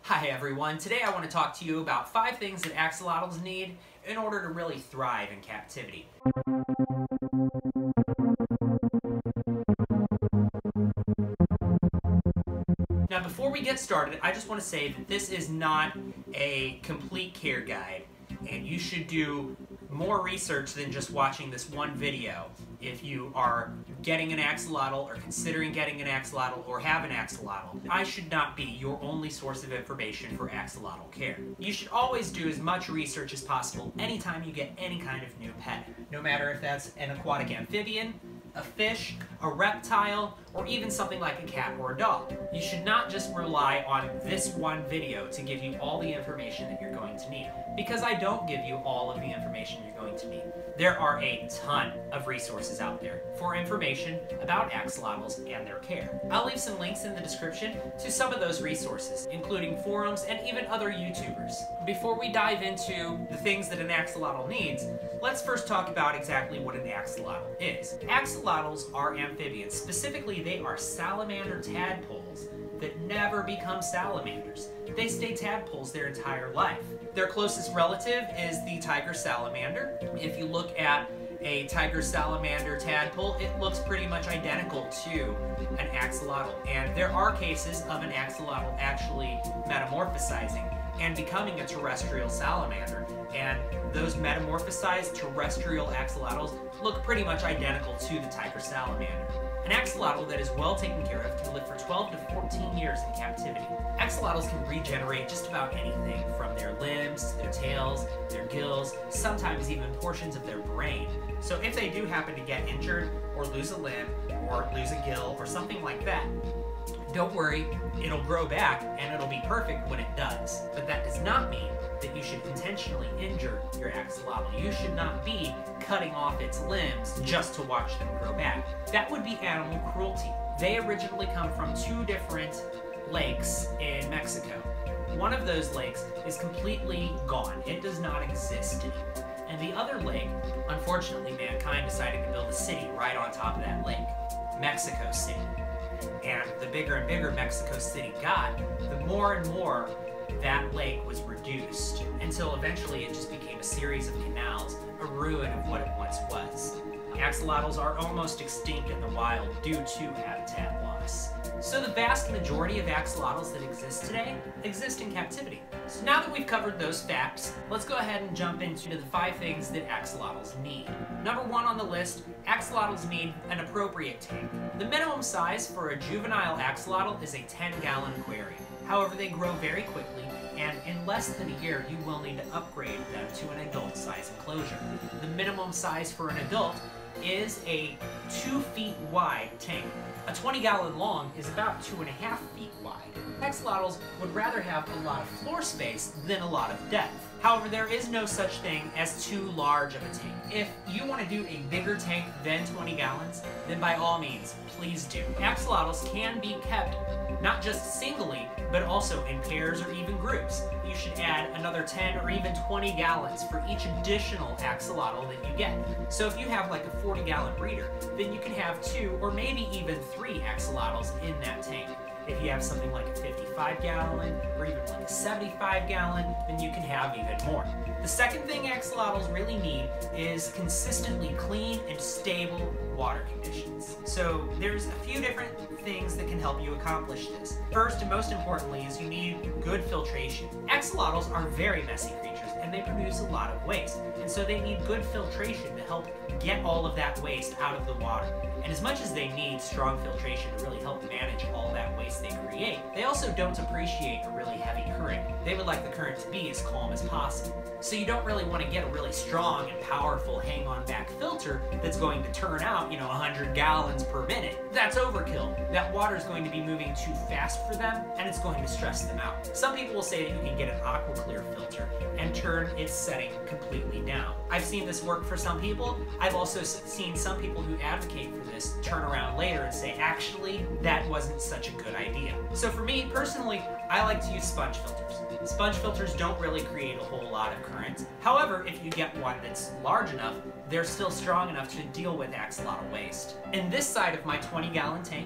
Hi everyone, today I want to talk to you about 5 things that axolotls need in order to really thrive in captivity. Now before we get started, I just want to say that this is not a complete care guide, and you should do more research than just watching this one video if you are getting an axolotl or considering getting an axolotl or have an axolotl. I should not be your only source of information for axolotl care. You should always do as much research as possible anytime you get any kind of new pet, no matter if that's an aquatic amphibian, a fish, a reptile, or even something like a cat or a dog. You should not just rely on this one video to give you all the information that you're going to need, because I don't give you all of the information you're going to need. There are a ton of resources out there for information about axolotls and their care. I'll leave some links in the description to some of those resources, including forums and even other YouTubers. Before we dive into the things that an axolotl needs, let's first talk about exactly what an axolotl is. Axolotls are amphibians. Specifically, they are salamander tadpoles that never become salamanders. They stay tadpoles their entire life. Their closest relative is the tiger salamander. If you look at a tiger salamander tadpole, it looks pretty much identical to an axolotl. And there are cases of an axolotl actually metamorphosizing and becoming a terrestrial salamander. And those metamorphosized terrestrial axolotls look pretty much identical to the tiger salamander. An axolotl that is well taken care of can live for 12 to 14 years in captivity. Axolotls can regenerate just about anything from their limbs, their tails, their gills, sometimes even portions of their brain. So if they do happen to get injured or lose a limb or lose a gill or something like that, don't worry, it'll grow back and it'll be perfect when it does. But that does not mean that you should intentionally injure your axolotl. You should not be cutting off its limbs just to watch them grow back. That would be animal cruelty. They originally come from 2 different lakes in Mexico. One of those lakes is completely gone. It does not exist anymore. And the other lake, unfortunately, mankind decided to build a city right on top of that lake, Mexico City. And the bigger and bigger Mexico City got, the more and more that lake was reduced, until eventually it just became a series of canals, a ruin of what it once was. Axolotls are almost extinct in the wild due to habitat loss. So the vast majority of axolotls that exist today exist in captivity. So now that we've covered those facts, let's go ahead and jump into the 5 things that axolotls need. Number 1 on the list, axolotls need an appropriate tank. The minimum size for a juvenile axolotl is a 10-gallon aquarium. However, they grow very quickly, and in less than a year, you will need to upgrade them to an adult-size enclosure. The minimum size for an adult is a 2 feet wide tank. A 20-gallon long is about 2.5 feet wide. Axolotls would rather have a lot of floor space than a lot of depth. However, there is no such thing as too large of a tank. If you want to do a bigger tank than 20 gallons, then by all means, please do. Axolotls can be kept not just singly, but also in pairs or even groups. You should add another 10 or even 20 gallons for each additional axolotl that you get. So if you have like a 40-gallon breeder, then you can have 2 or maybe even 3 axolotls in that tank. If you have something like a 55-gallon or even like a 75-gallon, then you can have even more. The second thing axolotls really need is consistently clean and stable water conditions. So there's a few different things that can help you accomplish this. First and most importantly is you need good filtration. Axolotls are very messy creatures and they produce a lot of waste, and so they need good filtration to help get all of that waste out of the water. And as much as they need strong filtration to really help manage all that waste they create, they also don't appreciate a really heavy current. They would like the current to be as calm as possible. So you don't really want to get a really strong and powerful hang-on back filter that's going to turn out, 100 gallons per minute. That's overkill. That water is going to be moving too fast for them, and it's going to stress them out. Some people will say that you can get an aqua clear filter and turn its setting completely down. I've seen this work for some people. I've also seen some people who advocate for this turn around later and say, actually, that wasn't such a good idea. So for me, personally, I like to use sponge filters. Sponge filters don't really create a whole lot of current. However, if you get one that's large enough, they're still strong enough to deal with axolotl waste. In this side of my 20-gallon tank,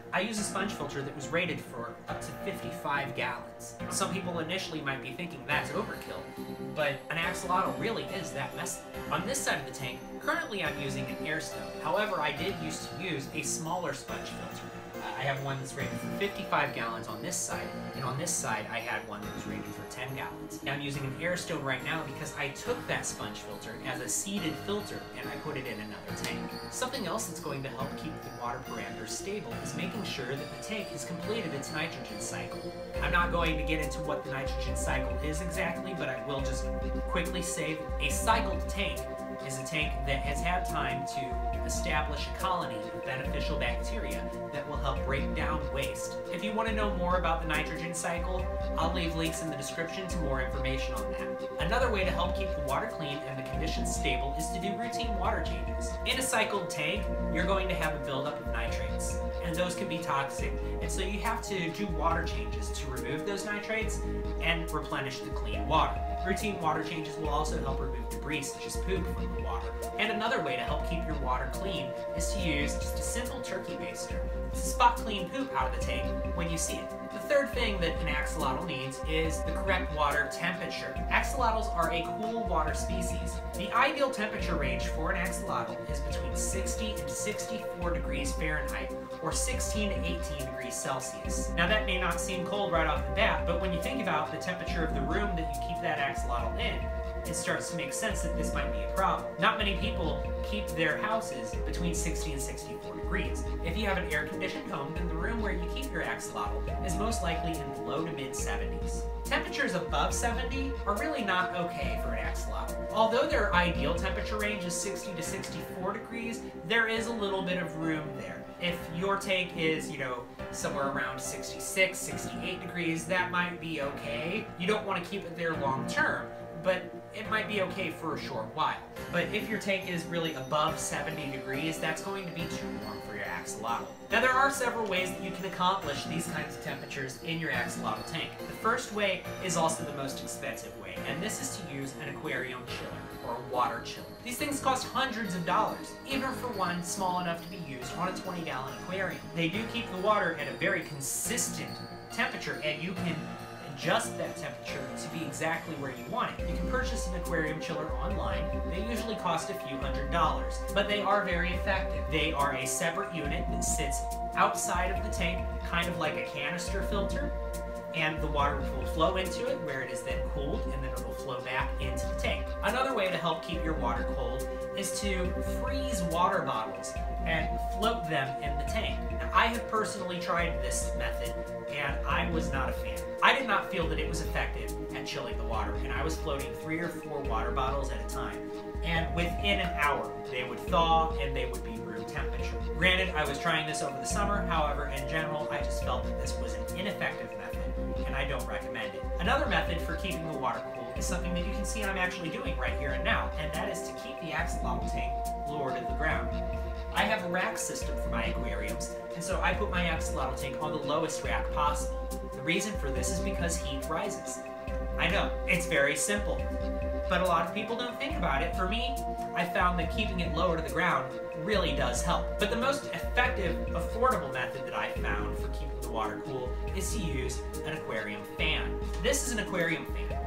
I use a sponge filter that was rated for up to 55 gallons. Some people initially might be thinking that's overkill, but an axolotl really is that messy. On this side of the tank, currently I'm using an air stone. However, I did used to use a smaller sponge filter. I have one that's rated for 55 gallons on this side, and on this side I had one that was rated for 10 gallons. Now I'm using an air stone right now because I took that sponge filter as a seeded filter and I put it in another tank. Something else that's going to help keep the water parameters stable is making sure that the tank has completed its nitrogen cycle. I'm not going to get into what the nitrogen cycle is exactly, but I will just quickly say a cycled tank is a tank that has had time to establish a colony of beneficial bacteria that will help break down waste. If you want to know more about the nitrogen cycle, I'll leave links in the description to more information on that. Another way to help keep the water clean and the conditions stable is to do routine water changes. In a cycled tank, you're going to have a buildup of nitrates, and those can be toxic, and so you have to do water changes to remove those nitrates and replenish the clean water. Routine water changes will also help remove debris such as poop from the water. And another way to help keep your water clean is to use just a simple turkey baster to spot clean poop out of the tank when you see it. The third thing that an axolotl needs is the correct water temperature. Axolotls are a cool water species. The ideal temperature range for an axolotl is between 60 and 64 degrees Fahrenheit, or 16 to 18 degrees Celsius. Now that may not seem cold right off the bat, but when you think about the temperature of the room that you keep that axolotl in, it starts to make sense that this might be a problem. Not many people keep their houses between 60 and 64 degrees. If you have an air-conditioned home, then the room where you keep your axolotl is most likely in the low to mid-70s. Temperatures above 70 are really not okay for an axolotl. Although their ideal temperature range is 60 to 64 degrees, there is a little bit of room there. If your tank is, somewhere around 66, 68 degrees, that might be okay. You don't want to keep it there long term, but it might be okay for a short while. But if your tank is really above 70 degrees, that's going to be too warm for your axolotl. Now there are several ways that you can accomplish these kinds of temperatures in your axolotl tank. The first way is also the most expensive way, and this is to use an aquarium chiller or a water chiller. These things cost hundreds of dollars, even for one small enough to be used on a 20-gallon aquarium. They do keep the water at a very consistent temperature, and you can adjust that temperature to be exactly where you want it. You can purchase an aquarium chiller online. They usually cost a few $100s, but they are very effective. They are a separate unit that sits outside of the tank, kind of like a canister filter, and the water will flow into it where it is then cooled, and then it will flow back into the tank. Another way to help keep your water cold is to freeze water bottles and float them in the tank. Now, I have personally tried this method, and I was not a fan. I did not feel that it was effective at chilling the water, and I was floating 3 or 4 water bottles at a time. And within an hour, they would thaw and they would be room temperature. Granted, I was trying this over the summer, however, in general, I just felt that this was an ineffective method, and I don't recommend it. Another method for keeping the water cool is something that you can see I'm actually doing right here and now, and that is to keep the axolotl tank lower to the ground. I have a rack system for my aquariums, and so I put my axolotl tank on the lowest rack possible. The reason for this is because heat rises. I know, it's very simple, but a lot of people don't think about it. For me, I found that keeping it lower to the ground really does help. But the most effective, affordable method that I found for keeping the water cool is to use an aquarium fan. This is an aquarium fan.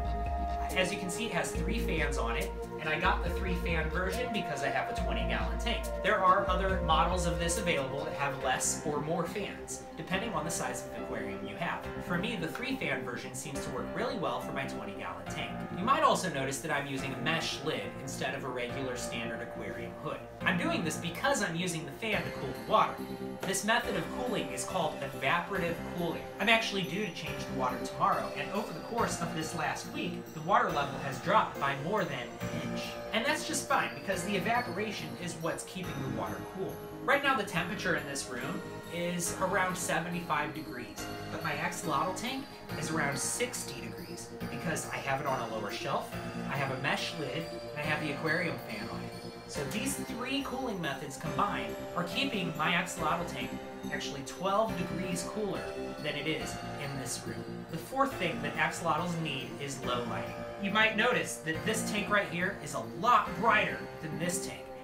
As you can see, it has 3 fans on it, and I got the 3-fan version because I have a 20-gallon tank. There are other models of this available that have less or more fans, depending on the size of the aquarium you have. For me, the 3-fan version seems to work really well for my 20-gallon tank. You might also notice that I'm using a mesh lid instead of a regular standard aquarium hood. I'm doing this because I'm using the fan to cool the water. This method of cooling is called evaporative cooling. I'm actually due to change the water tomorrow, and over the course of this last week, the water level has dropped by more than an inch. And that's just fine, because the evaporation is what's keeping the water cool. Right now the temperature in this room is around 75 degrees, but my axolotl tank is around 60 degrees because I have it on a lower shelf, I have a mesh lid, and I have the aquarium fan on it. So these 3 cooling methods combined are keeping my axolotl tank actually 12 degrees cooler than it is in this room. The 4th thing that axolotls need is low lighting. You might notice that this tank right here is a lot brighter than this tank.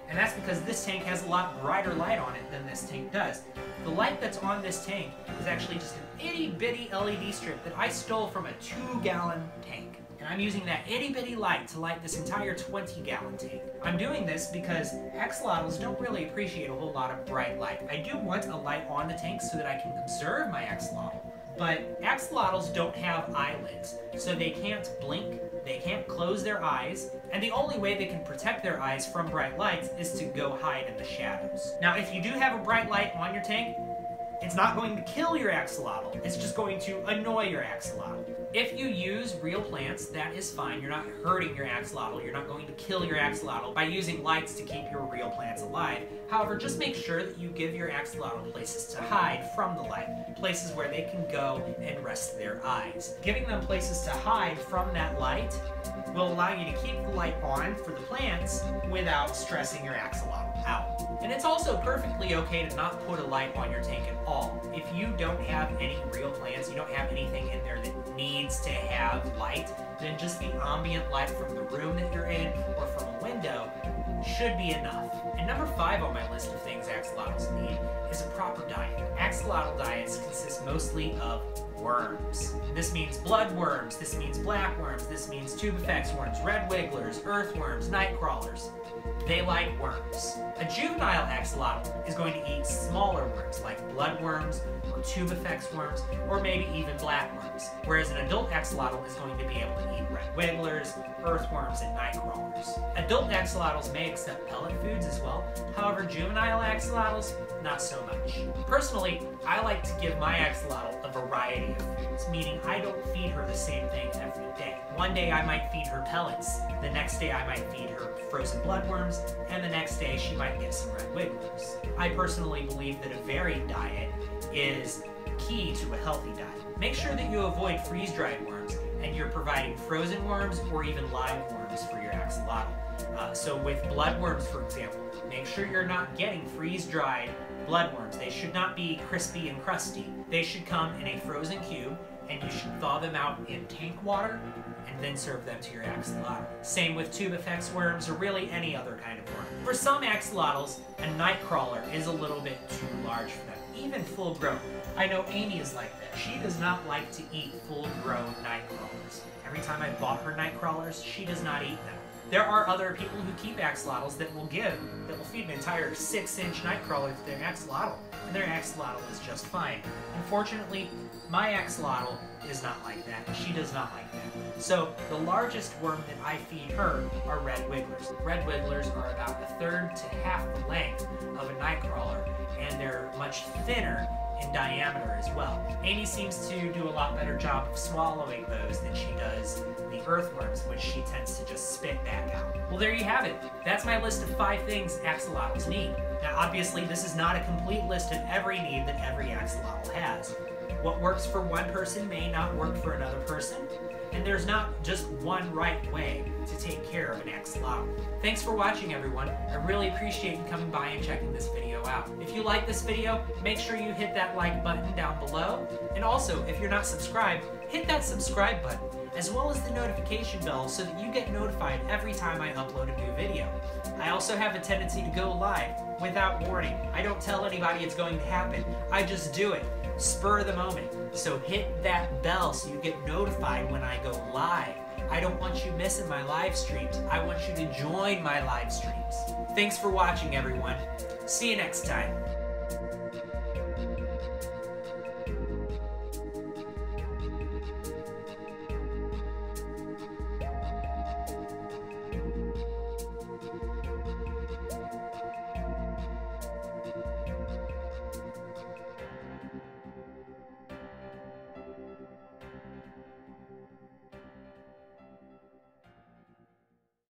And that's because this tank has a lot brighter light on it than this tank does. The light that's on this tank is actually just an itty-bitty LED strip that I stole from a 2-gallon tank. And I'm using that itty-bitty light to light this entire 20-gallon tank. I'm doing this because axolotls don't really appreciate a whole lot of bright light. I do want a light on the tank so that I can observe my axolotl. But axolotls don't have eyelids, so they can't blink, they can't close their eyes, and the only way they can protect their eyes from bright lights is to go hide in the shadows. Now, if you do have a bright light on your tank, it's not going to kill your axolotl, it's just going to annoy your axolotl. If you use real plants, that is fine. You're not hurting your axolotl. You're not going to kill your axolotl by using lights to keep your real plants alive. However, just make sure that you give your axolotl places to hide from the light, places where they can go and rest their eyes. Giving them places to hide from that light will allow you to keep the light on for the plants without stressing your axolotl out. And it's also perfectly okay to not put a light on your tank at all. If you don't have any real plants, you don't have anything in there that needs to have light, then just the ambient light from the room that you're in or from a window should be enough. And number 5 on my list of things axolotls need is a proper diet. Axolotl diets consist mostly of worms. This means bloodworms, this means blackworms, this means tubifex worms, red wigglers, earthworms, night crawlers. They like worms. A juvenile axolotl is going to eat smaller worms like bloodworms or tubifex worms or maybe even blackworms, whereas an adult axolotl is going to be able to eat red wigglers, earthworms, and night crawlers. Adult axolotls may accept pellet foods as well, however juvenile axolotls, not so much. Personally, I like to give my axolotl a variety of foods, meaning I don't feed her the same thing every day. One day I might feed her pellets, the next day I might feed her frozen bloodworms, and the next day she might get some red wigglers. I personally believe that a varied diet is key to a healthy diet. Make sure that you avoid freeze-dried worms and you're providing frozen worms or even live worms for your axolotl. So with bloodworms, for example, make sure you're not getting freeze-dried bloodworms. They should not be crispy and crusty. They should come in a frozen cube, and you should thaw them out in tank water and then serve them to your axolotl. Same with tubifex worms or really any other kind of worm. For some axolotls, a night crawler is a little bit too large for them, even full grown. I know Amy is like that. She does not like to eat full-grown night crawlers. Every time I bought her night crawlers, she does not eat them. There are other people who keep axolotls that will feed an entire 6-inch night crawler to their axolotl, and their axolotl is just fine. Unfortunately, my axolotl is not like that. She does not like that. So the largest worm that I feed her are red wigglers. Red wigglers are about 1/3 to half the length of a night crawler, and they're much thinner in diameter as well. Amy seems to do a lot better job of swallowing those than she does the earthworms, which she tends to just spit back out. Well, there you have it. That's my list of 5 things axolotls need. Now, obviously, this is not a complete list of every need that every axolotl has. What works for one person may not work for another person, and there's not just one right way to take care of an axolotl. Thanks for watching, everyone. I really appreciate you coming by and checking this video out. If you like this video, make sure you hit that like button down below. And also, if you're not subscribed, hit that subscribe button, as well as the notification bell so that you get notified every time I upload a new video. I also have a tendency to go live without warning. I don't tell anybody it's going to happen. I just do it. Spur of the moment. So hit that bell so you get notified when I go live. I don't want you missing my live streams. I want you to join my live streams. Thanks for watching, everyone. See you next time.